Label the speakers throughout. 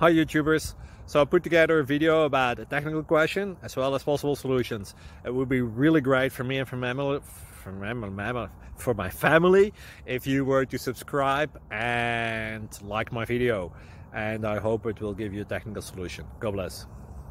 Speaker 1: Hi YouTubers! So I put together a video about a technical question as well as possible solutions. It would be really great for me and for my family if you were to subscribe and like my video, and I hope it will give you a technical solution. God bless.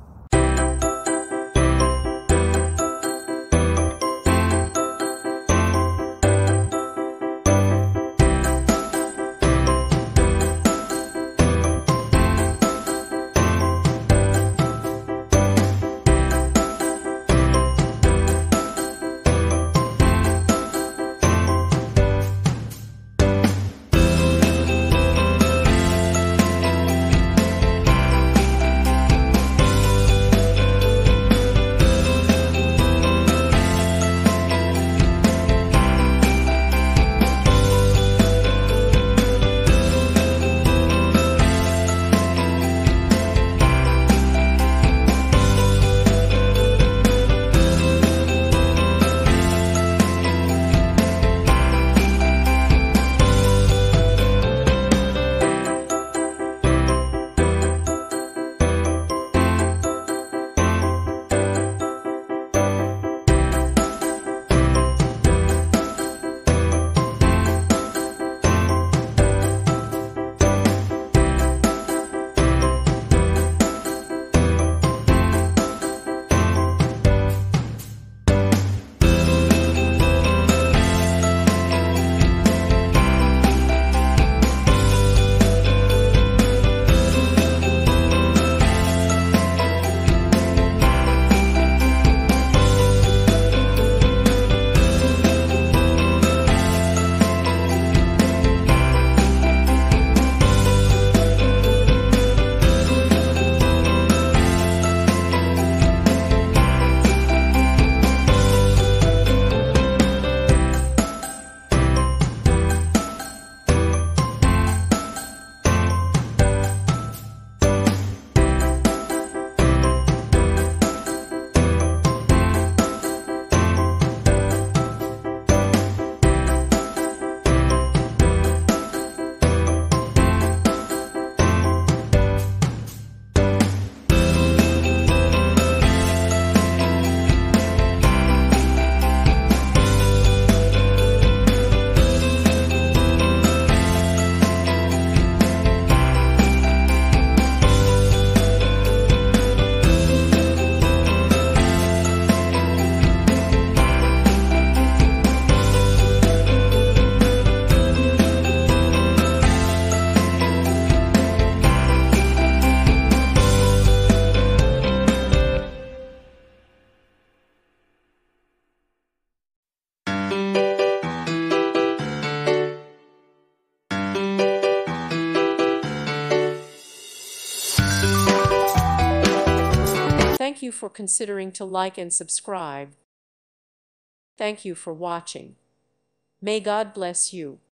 Speaker 2: Thank you for considering to like and subscribe. Thank you for watching. May God bless you.